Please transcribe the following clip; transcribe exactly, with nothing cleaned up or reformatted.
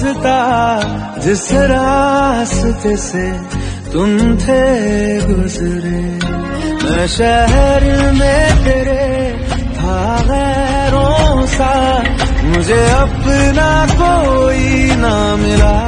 रास्ता जिस रास्ते से तुम थे गुजरे, मैं शहर में तेरे था गैरों सा, मुझे अपना कोई ना मिला।